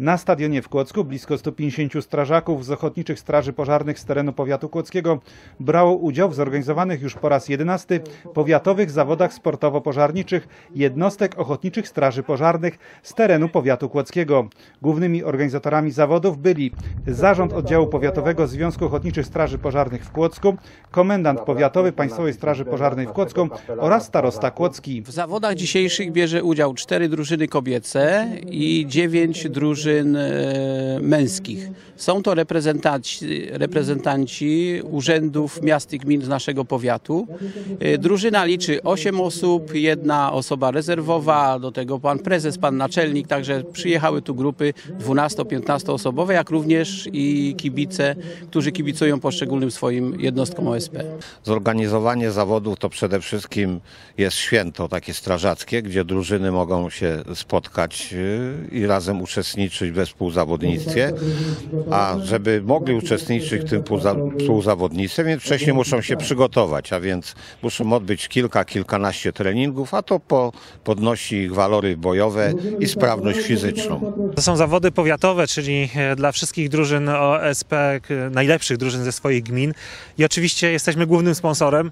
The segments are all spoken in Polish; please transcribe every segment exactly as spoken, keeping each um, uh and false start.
Na stadionie w Kłodzku blisko stu pięćdziesięciu strażaków z Ochotniczych Straży Pożarnych z terenu powiatu kłodzkiego brało udział w zorganizowanych już po raz jedenasty powiatowych zawodach sportowo-pożarniczych jednostek Ochotniczych Straży Pożarnych z terenu powiatu kłodzkiego. Głównymi organizatorami zawodów byli Zarząd Oddziału Powiatowego Związku Ochotniczych Straży Pożarnych w Kłodzku, Komendant Powiatowy Państwowej Straży Pożarnej w Kłodzku oraz Starosta Kłodzki. W zawodach dzisiejszych bierze udział cztery drużyny kobiece i dziewięć drużyn męskich. Są to reprezentanci, reprezentanci urzędów miast i gmin z naszego powiatu. Drużyna liczy osiem osób, jedna osoba rezerwowa, do tego pan prezes, pan naczelnik, także przyjechały tu grupy dwunasto-piętnastoosobowe, jak również i kibice, którzy kibicują poszczególnym swoim jednostkom O S P. Zorganizowanie zawodów to przede wszystkim jest święto takie strażackie, gdzie drużyny mogą się spotkać i razem uczestniczyć we współzawodnictwie, a żeby mogli uczestniczyć w tym współzawodnictwie, więc wcześniej muszą się przygotować, a więc muszą odbyć kilka, kilkanaście treningów, a to po, podnosi ich walory bojowe i sprawność fizyczną. To są zawody powiatowe, czyli dla wszystkich drużyn O S P, najlepszych drużyn ze swoich gmin i oczywiście jesteśmy głównym sponsorem,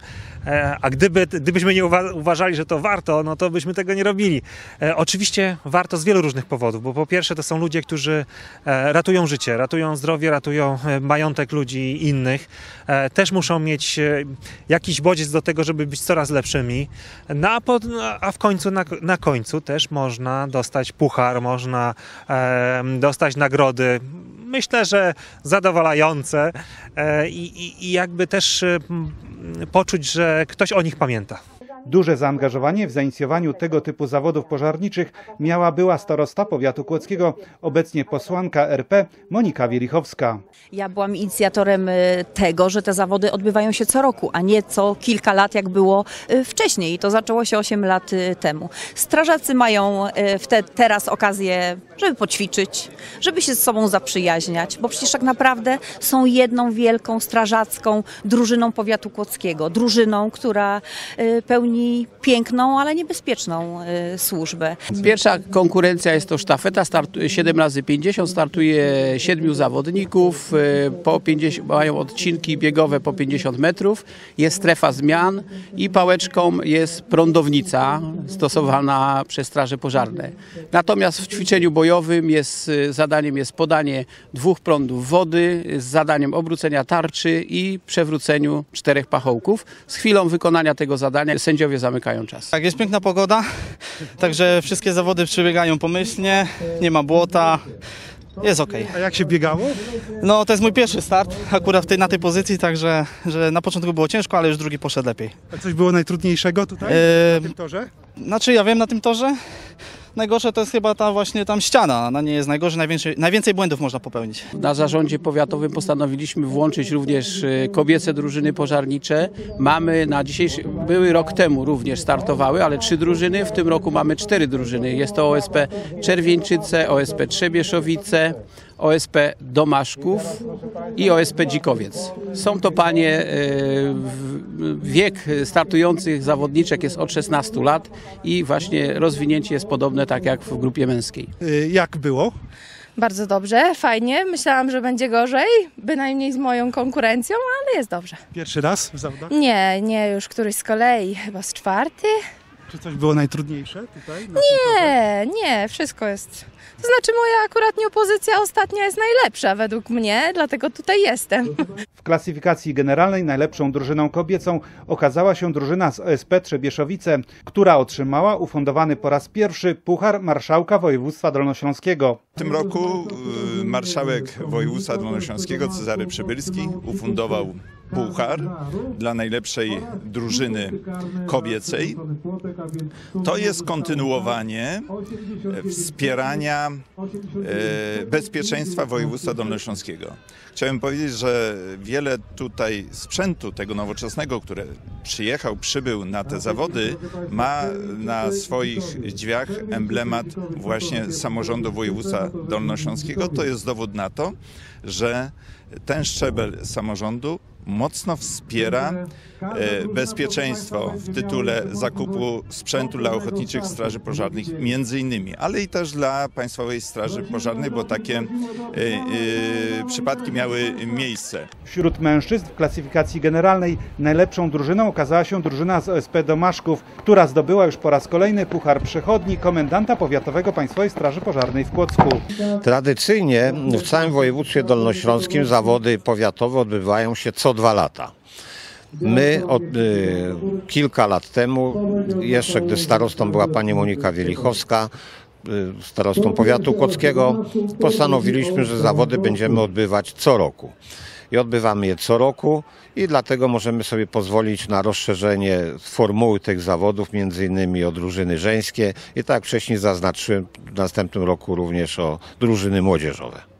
a gdyby, gdybyśmy nie uważali, że to warto, no to byśmy tego nie robili. Oczywiście warto z wielu różnych powodów, bo po pierwsze to są ludzie, którzy ratują życie, ratują zdrowie, ratują majątek ludzi innych. Też muszą mieć jakiś bodziec do tego, żeby być coraz lepszymi. No a, pod, a w końcu, na, na końcu też można dostać puchar, można e, dostać nagrody. Myślę, że zadowalające e, i, i jakby też e, poczuć, że ktoś o nich pamięta. Duże zaangażowanie w zainicjowaniu tego typu zawodów pożarniczych miała była starosta powiatu kłodzkiego, obecnie posłanka R P Monika Wielichowska. Ja byłam inicjatorem tego, że te zawody odbywają się co roku, a nie co kilka lat, jak było wcześniej. I to zaczęło się osiem lat temu. Strażacy mają te, teraz okazję, żeby poćwiczyć, żeby się z sobą zaprzyjaźniać, bo przecież tak naprawdę są jedną wielką strażacką drużyną powiatu kłodzkiego. Drużyną, która pełni piękną, ale niebezpieczną y, służbę. Pierwsza konkurencja jest to sztafeta, startuje siedem razy pięćdziesiąt, startuje siedmiu zawodników, y, po pięćdziesiąt, mają odcinki biegowe po pięćdziesiąt metrów, jest strefa zmian i pałeczką jest prądownica stosowana przez straże pożarne. Natomiast w ćwiczeniu bojowym jest, zadaniem jest podanie dwóch prądów wody z zadaniem obrócenia tarczy i przewróceniu czterech pachołków. Z chwilą wykonania tego zadania sędziowie zamykają czas. Tak, jest piękna pogoda, także wszystkie zawody przebiegają pomyślnie, nie ma błota, jest ok. A jak się biegało? No to jest mój pierwszy start akurat w tej, na tej pozycji, także że na początku było ciężko, ale już drugi poszedł lepiej. A coś było najtrudniejszego tutaj Eee, na tym torze? Znaczy ja wiem na tym torze, najgorsze to jest chyba ta właśnie tam ściana, ona nie jest najgorsza, najwięcej, najwięcej błędów można popełnić. Na zarządzie powiatowym postanowiliśmy włączyć również kobiece drużyny pożarnicze. Mamy na dzisiejszy, były rok temu również startowały, ale trzy drużyny, w tym roku mamy cztery drużyny. Jest to O S P Czerwieńczyce, O S P Trzebieszowice, O S P Domaszków i O S P Dzikowiec. Są to panie, wiek startujących zawodniczek jest od szesnastu lat i właśnie rozwinięcie jest podobne tak jak w grupie męskiej. Jak było? Bardzo dobrze, fajnie. Myślałam, że będzie gorzej, bynajmniej z moją konkurencją, ale jest dobrze. Pierwszy raz w zawodach? Nie, nie, już któryś z kolei, chyba z czwarty. Czy coś było najtrudniejsze tutaj? Nie, nie, wszystko jest. To znaczy moja akurat opozycja ostatnia jest najlepsza według mnie, dlatego tutaj jestem. W klasyfikacji generalnej najlepszą drużyną kobiecą okazała się drużyna z O S P Trzebieszowice, która otrzymała ufundowany po raz pierwszy Puchar Marszałka Województwa Dolnośląskiego. W tym roku y, marszałek województwa dolnośląskiego Cezary Przybylski ufundował puchar dla najlepszej drużyny kobiecej. To jest kontynuowanie wspierania e, bezpieczeństwa województwa dolnośląskiego. Chciałem powiedzieć, że wiele tutaj sprzętu tego nowoczesnego, który przyjechał, przybył na te zawody, ma na swoich drzwiach emblemat właśnie samorządu województwa dolnośląskiego. To jest dowód na to, że ten szczebel samorządu mocno wspiera e, bezpieczeństwo w tytule zakupu sprzętu dla Ochotniczych Straży Pożarnych między innymi, ale i też dla Państwowej Straży Pożarnej, bo takie e, e, przypadki miały miejsce. Wśród mężczyzn w klasyfikacji generalnej najlepszą drużyną okazała się drużyna z O S P Domaszków, która zdobyła już po raz kolejny Puchar Przechodni komendanta powiatowego Państwowej Straży Pożarnej w Kłodzku. Tradycyjnie w całym województwie dolnośląskim zawody powiatowe odbywają się co dwa lata. My od, y, kilka lat temu, jeszcze gdy starostą była pani Monika Wielichowska, y, starostą powiatu kłodzkiego, postanowiliśmy, że zawody będziemy odbywać co roku. I odbywamy je co roku i dlatego możemy sobie pozwolić na rozszerzenie formuły tych zawodów, między innymi o drużyny żeńskie i tak jak wcześniej zaznaczyłem, w następnym roku również o drużyny młodzieżowe.